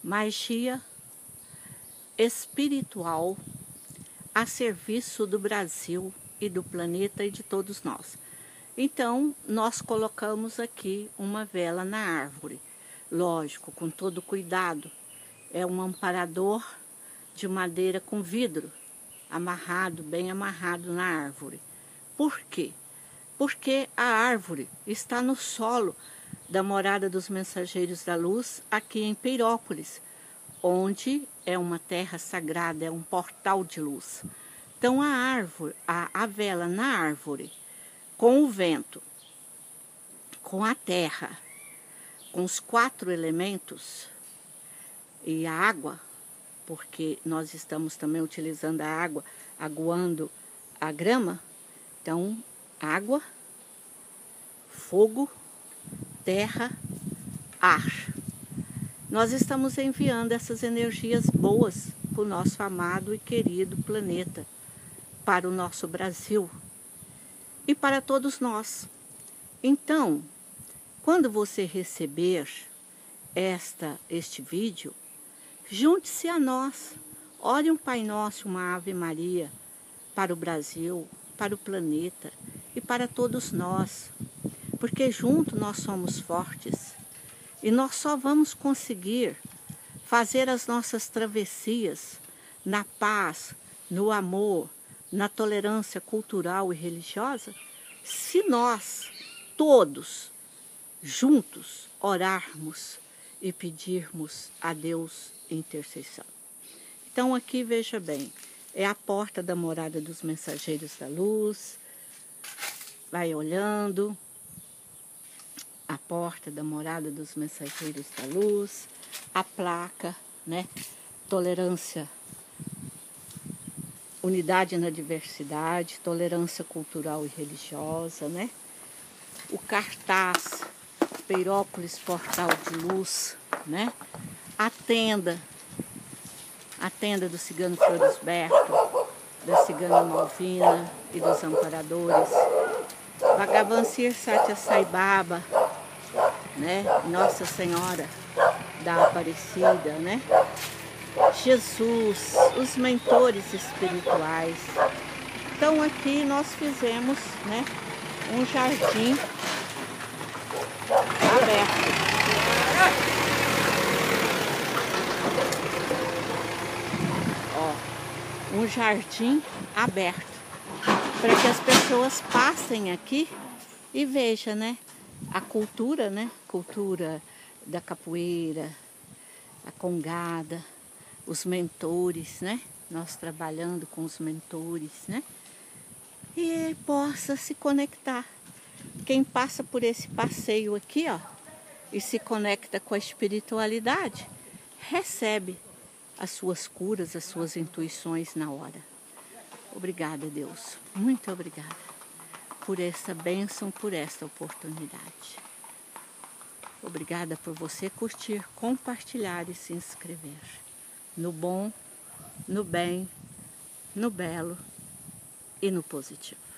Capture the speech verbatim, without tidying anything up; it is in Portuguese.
magia espiritual a serviço do Brasil e do planeta e de todos nós. Então, nós colocamos aqui uma vela na árvore. Lógico, com todo cuidado. É um amparador de madeira com vidro, amarrado, bem amarrado na árvore. Por quê? Porque a árvore está no solo da morada dos Mensageiros da Luz, aqui em Peirópolis, onde é uma terra sagrada, é um portal de luz. Então a árvore, a, a vela na árvore, com o vento, com a terra, com os quatro elementos e a água, porque nós estamos também utilizando a água, aguando a grama. Então, água, fogo, terra, ar. Nós estamos enviando essas energias boas para o nosso amado e querido planeta, para o nosso Brasil e para todos nós. Então, quando você receber esta, este vídeo, junte-se a nós. Ore um Pai Nosso, uma Ave Maria para o Brasil, para o planeta e para todos nós. Porque juntos nós somos fortes e nós só vamos conseguir fazer as nossas travessias na paz, no amor, na tolerância cultural e religiosa, se nós todos juntos orarmos e pedirmos a Deus intercessão. Então aqui veja bem, é a porta da morada dos Mensageiros da Luz. Vai olhando a porta da morada dos Mensageiros da Luz, a placa, né? Tolerância, unidade na diversidade, tolerância cultural e religiosa, né? O cartaz, Peirópolis, portal de luz, né? A tenda, a tenda do Cigano Florisberto, da Cigana Malvina e dos Amparadores, Bhagavan-Sir Satya Sai Baba, né? Nossa Senhora da Aparecida, né? Jesus, os mentores espirituais. Então aqui nós fizemos, né, um jardim aberto. Ó, um jardim aberto para que as pessoas passem aqui e vejam, né, a cultura, né, cultura da capoeira, a congada, os mentores, né? Nós trabalhando com os mentores, né? E possa se conectar. Quem passa por esse passeio aqui, ó, e se conecta com a espiritualidade, recebe as suas curas, as suas intuições na hora. Obrigada, Deus. Muito obrigada por essa bênção, por esta oportunidade. Obrigada por você curtir, compartilhar e se inscrever. No bom, no bem, no belo e no positivo.